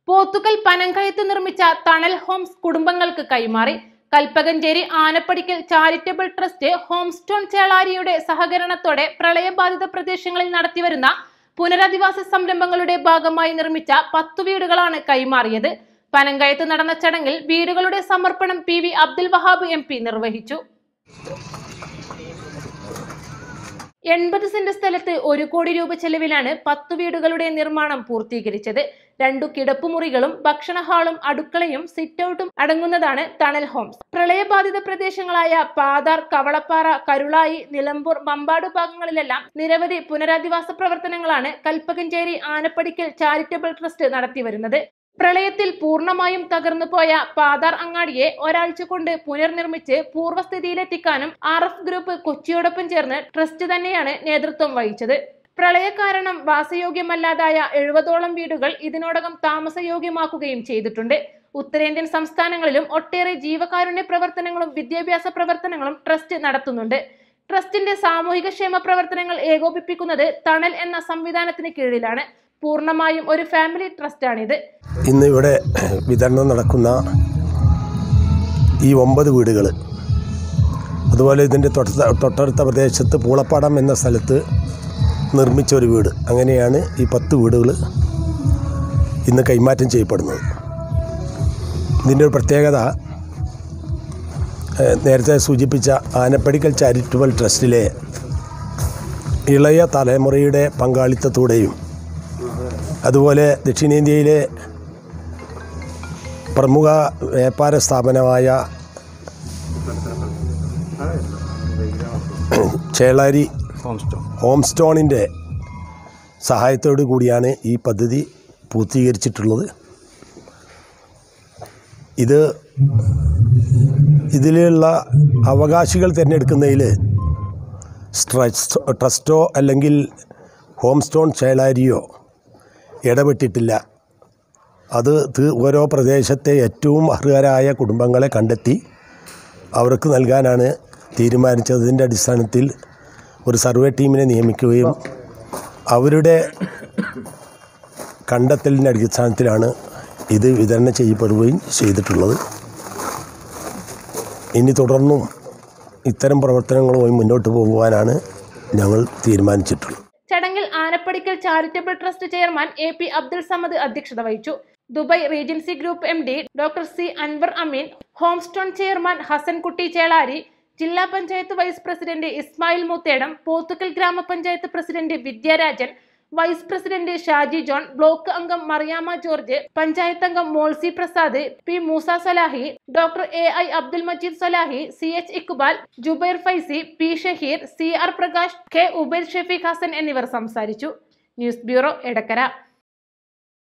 പോത്തുകൽ പനങ്കയത്ത് നിർമ്മിച്ച തണൽ ഹോംസ് കുടുംബങ്ങൾക്ക് കൈമാറി. Kalpakanchery Anappadikkal charitable trust Homestone ചേളാരിയുടെ സഹകരണത്തോടെ പ്രളയബാധിത പ്രദേശങ്ങളിൽ നടത്തിവരുന്ന പുനരധിവാസ സംരംഭങ്ങളുടെ ഭാഗമായി നിർമ്മിച്ച 10 വീടുകളാണ് കൈമാറിയത്. പനങ്കയത്ത് നടന്ന ചടങ്ങിൽ വീടുകളുടെ സമർപ്പണം PV അബ്ദുൽ വഹാബ് MP നിർവഹിച്ചു. 80 സെന്റ് സ്ഥലത്ത് 1 കോടി രൂപ ചെലവിലാണ് 10 വീടുകളുടെ നിർമ്മാണം പൂർത്തീകരിച്ചത്. 2 കിടപ്പുമുറികളും ഭക്ഷണ ഹാളും അടുക്കളയും സിറ്റൌട്ടും അടങ്ങുന്നതാണ് തണൽ ഹോംസ്. പ്രളയബാധിത പ്രദേശങ്ങളായ പാതാർ, കവളപ്പാറ, കരുളായി, നിലമ്പൂർ, മമ്പാട് ഭാഗങ്ങളിലെല്ലാം നിരവധി പുനരധിവാസ പ്രവർത്തനങ്ങളാണ് കൽപ്പകഞ്ചേരി ആനപ്പടിക്കൽ ചാരിറ്റബിൾ ട്രസ്റ്റ് നടത്തിവരുന്നത്. പ്രളയത്തിൽ പൂർണ്ണമായും തകർന്നുപോയ പാതാർ അങ്ങാടിയെ ഒരാഴ്ച കൊണ്ട് പുനർനിർമ്മിച്ച് പൂർവ്വസ്ഥിതിയിലെത്തിക്കാനും RF ഗ്രൂപ്പ് കൊച്ചിയോടൊപ്പം ചേർന്ന് ട്രസ്റ്റ് തന്നെയാണ് നേതൃത്വം വഹിച്ചത്. പ്രളയ കാരണം വാസയോഗ്യമല്ലാതായ 70ഓളം വീടുകൾ ഇതിനോടകം താമസയോഗ്യമാക്കുകയും ചെയ്തിട്ടുണ്ട്. ഉത്തരേന്ത്യൻ സംസ്ഥാനങ്ങളിലും ഒട്ടേറെ ജീവകാരുണ്യ പ്രവർത്തനങ്ങളും വിദ്യാഭ്യാസ പ്രവർത്തനങ്ങളും ട്രസ്റ്റ് നടത്തുന്നുണ്ട്. ട്രസ്റ്റിന്റെ സാമൂഹിക ക്ഷേമ പ്രവർത്തനങ്ങൾ ഏകോപിപ്പിക്കുന്നത് തണൽ എന്ന സംവിധാനത്തിന് കീഴിലാണ്. പൂർണ്ണമായും ഒരു ഫാമിലി ട്രസ്റ്റാണിത്. ഇന്ന് ഇവിടെ വിതരണം നടക്കുന്ന ഈ 9 വീടുകൾ, അതുപോലെ ഇതിൻ്റെ തൊട്ടടുത്ത പ്രദേശത്ത് പൂളപ്പാടം എന്ന സ്ഥലത്ത് നിർമ്മിച്ച ഒരു വീട്, അങ്ങനെയാണ് ഈ 10 വീടുകൾ ഇന്ന് കൈമാറ്റം ചെയ്യപ്പെടുന്നത്. ഇതിൻ്റെ ഒരു പ്രത്യേകത, നേരത്തെ സൂചിപ്പിച്ച ആനപ്പടിക്കൽ ചാരിറ്റബിൾ ട്രസ്റ്റിലെ ഇളയ തലമുറയുടെ പങ്കാളിത്തത്തോടെയും അതുപോലെ ദക്ഷിണേന്ത്യയിലെ പ്രമുഖ വ്യാപാര സ്ഥാപനമായ ചേളാരി ഹോംസ്റ്റോണിൻ്റെ സഹായത്തോടു കൂടിയാണ് ഈ പദ്ധതി പൂർത്തീകരിച്ചിട്ടുള്ളത്. ഇതിലുള്ള അവകാശികൾ തിരഞ്ഞെടുക്കുന്നതിൽ ട്രസ്റ്റോ അല്ലെങ്കിൽ ഹോംസ്റ്റോൺ ചേളാരിയോ ഇടപെട്ടിട്ടില്ല. അത് ഓരോ പ്രദേശത്തെ ഏറ്റവും അർഹരായ കുടുംബങ്ങളെ കണ്ടെത്തി അവർക്ക് നൽകാനാണ് തീരുമാനിച്ചത്. അതിൻ്റെ അടിസ്ഥാനത്തിൽ ഒരു സർവേ ടീമിനെ നിയമിക്കുകയും അവരുടെ കണ്ടെത്തലിൻ്റെ അടിസ്ഥാനത്തിലാണ് ഇത് വിതരണം ചെയ്യപ്പെടുകയും ചെയ്തിട്ടുള്ളത്. ഇനി തുടർന്നും ഇത്തരം പ്രവർത്തനങ്ങളുമായി മുന്നോട്ട് പോകുവാനാണ് ഞങ്ങൾ തീരുമാനിച്ചിട്ടുള്ളത്. ചടങ്ങിൽ Anappadikkal charitable trust chairman AP Abdul Samad അധ്യക്ഷത വഹിച്ചു. Dubai regency group MD Dr. C. Anwar Ameen, Homestone chairman Hasankutty Chelari, ജില്ലാ പഞ്ചായത്ത് വൈസ് പ്രസിഡന്റ് ഇസ്മായിൽ മുത്തേടം, പോത്തുകൽ ഗ്രാമപഞ്ചായത്ത് president Vidyarajan, vice president Shaji John, block അംഗം മറിയാമ്മ ജോർജ്, പഞ്ചായത്ത് അംഗം Molsy Prasad, P. Musa Salahi, Dr. AI Abdul Majeed Salahi, CH Iqbal, Jubair Faizy, P. Shaheer, CR Prakash, K. Ubaid Shafeeq Hasan എന്നിവർ സംസാരിച്ചു. News bureau, Edakkara.